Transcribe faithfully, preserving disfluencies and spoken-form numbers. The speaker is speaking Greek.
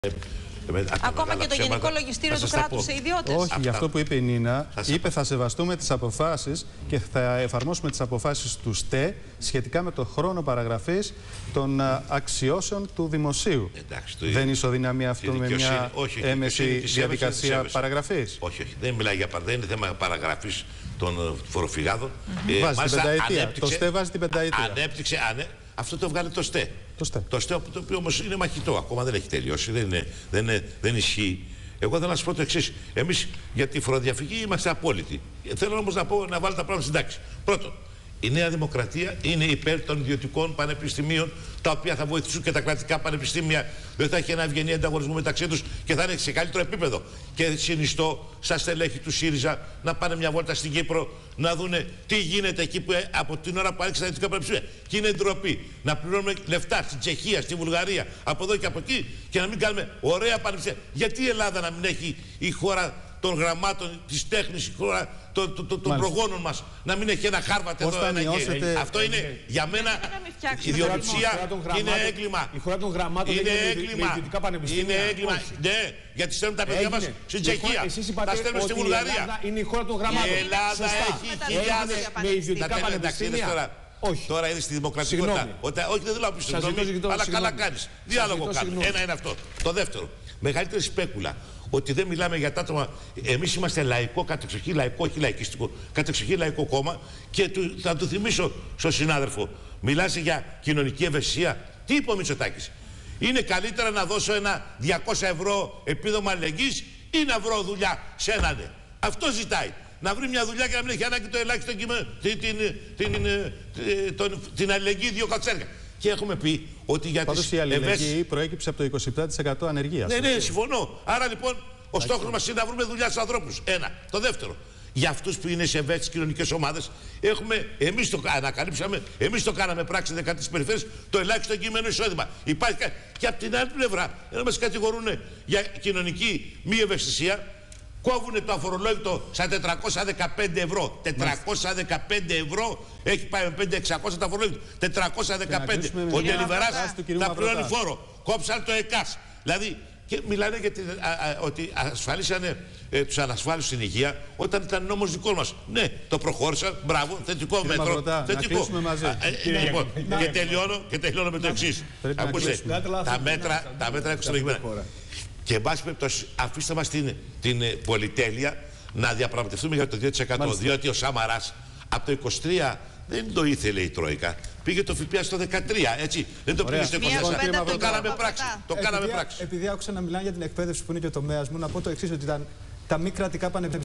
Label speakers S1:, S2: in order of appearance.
S1: Ακόμα και το Γενικό Λογιστήριο του κράτους σε ιδιώτες.
S2: Όχι,
S1: Αυτά.
S2: για αυτό που είπε η Νίνα,
S1: θα
S2: είπε θα σεβαστούμε τις αποφάσεις και θα εφαρμόσουμε τις αποφάσεις του ΣΤΕ σχετικά με το χρόνο παραγραφής των αξιώσεων του δημοσίου.
S1: Εντάξει, το
S2: δεν ισοδυναμεί αυτό με μια
S1: όχι, όχι,
S2: έμεση διαδικασία παραγραφής?
S1: Όχι, όχι. Δεν μιλάει για δεν είναι θέμα παραγραφής των φοροφυγάδων.
S2: Mm-hmm. ε, βάζει την πενταετία. Το ΣΤΕ βάζει την πενταετία.
S1: Ανέπτυξε, ανε... Αυτό το βγάλε το ΣΤΕ.
S2: Το ΣΤΕ.
S1: Το ΣΤΕ, το οποίο όμως είναι μαχητό, ακόμα δεν έχει τελειώσει, δεν, είναι, δεν, είναι, δεν ισχύει. Εγώ θέλω να σας πω το εξής. Εμείς για τη φοροδιαφυγή είμαστε απόλυτοι. Θέλω όμως να, πω, να βάλω τα πράγματα στην τάξη. Πρώτον, η Νέα Δημοκρατία είναι υπέρ των ιδιωτικών πανεπιστημίων, τα οποία θα βοηθήσουν και τα κρατικά πανεπιστήμια. Δεν θα έχει ένα ευγενή ανταγωνισμό μεταξύ τους και θα είναι σε καλύτερο επίπεδο. Και συνιστώ στα στελέχη του ΣΥΡΙΖΑ να πάνε μια βόλτα στην Κύπρο, να δούνε τι γίνεται εκεί που από την ώρα που άνοιξε τα ιδιωτικά πανεπιστήμια. Και είναι ντροπή να πληρώνουμε λεφτά στην Τσεχία, στη Βουλγαρία, από εδώ και από εκεί και να μην κάνουμε ωραία πανεπιστήμια. Γιατί η Ελλάδα να μην έχει η χώρα των γραμμάτων, της τέχνης, η χώρα των, των, των προγόνων μας, να μην έχει ένα Χάρβαρτ εδώ, ένα μειώσετε... Αυτό είναι ε, για μένα ιδιοκτησία, είναι έγκλημα.
S3: Η χώρα των γραμμάτων
S1: είναι
S3: είναι
S1: έγκλημα.
S3: ιδιωτικά πανεπιστήμια.
S1: Είναι έγκλημα. Ναι, γιατί στέλνουν τα παιδιά μας στην Τσεχία. Τα στέλνουν στη Βουλγαρία.
S3: Είναι η χώρα των γραμμάτων.
S1: Η Ελλάδα έχει χιλιάδες
S3: με ιδιωτικά πανεπιστήμια.
S1: Όχι. Τώρα είναι στη δημοκρατικότητα. Όχι, δεν λέω πίσω, αλλά καλά κάνεις. Διάλογο κάνουμε. Ένα είναι αυτό. Το δεύτερο, μεγαλύτερη σπέκουλα. Ότι δεν μιλάμε για τα άτομα. Εμείς είμαστε λαϊκό, κατεξοχή λαϊκό, όχι λαϊκιστικό. Κατεξοχή λαϊκό κόμμα. Και του, θα του θυμίσω στον συνάδελφο, μιλάς για κοινωνική ευαισθησία. Τι είπε ο Μητσοτάκης? Είναι καλύτερα να δώσω ένα διακόσια ευρώ επίδομα αλληλεγγύης ή να βρω δουλειά σε έναν. Αυτό ζητάει. Να βρει μια δουλειά και να μην έχει ανάγκη το ελάχιστο κείμενο, την, την, την, την, την αλληλεγγύη δύο κατσέρια. Και έχουμε πει ότι για
S2: Πάντως
S1: τις
S2: η αλληλεγγύη
S1: ευαίσθητες...
S2: προέκυψε από το είκοσι επτά τοις εκατό ανεργίας.
S1: Ναι, ναι, συμφωνώ. Άρα λοιπόν ο στόχος μας είναι να βρούμε δουλειά στους ανθρώπους. Ένα. Το δεύτερο. Για αυτούς που είναι σε ευαίσθητες κοινωνικές ομάδες, έχουμε, εμείς το ανακαλύψαμε, εμείς το κάναμε πράξη δεκατής περιφέρειες, το ελάχιστο κείμενο εισόδημα. Υπάρχει και από την άλλη πλευρά, να μας κατηγορούν για κοινωνική μη ευαισθησία, κόβουνε το αφορολόγητο στα τετρακόσια δεκαπέντε ευρώ. τετρακόσια δεκαπέντε ευρώ έχει πάει με πέντε χιλιάδες εξακόσια το αφορολόγητο. τετρακόσια δεκαπέντε. Ο Ντελιβεράς θα πληρώνει φόρο. Κόψαν το ΕΚΑΣ. Δηλαδή, και μιλάνε για την, α, α, ότι ασφαλίσανε ε, τους ανασφάλισους στην υγεία όταν ήταν νόμος δικό μας. Ναι, το προχώρησαν. Μπράβο, θετικό
S2: κύριε
S1: μέτρο.
S2: Μαυρωτά,
S1: θετικό.
S2: Να μαζί.
S1: Α, ε, λοιπόν, και, τελειώνω, και τελειώνω με το εξής. Ακούστε, τα μέτρα, τα μέτρα εξελιγμένα. Και εν πάση περιπτώσει, αφήστε μας την, την ε, πολυτέλεια να διαπραγματευτούμε για το δύο τοις εκατό. Μάλιστα. Διότι ο Σαμαράς από το είκοσι τρία δεν το ήθελε η Τρόικα. Πήγε το ΦΠΑ στο δεκατρία, έτσι. Δεν το πήγε στο είκοσι τέσσερα. Το κάναμε πράξη. Το κάναμε πράξη.
S4: Επειδή άκουσα να μιλάνε για την εκπαίδευση που είναι και ο τομέας μου, να πω το εξής, ότι τα, τα μη κρατικά πανεπιστήμια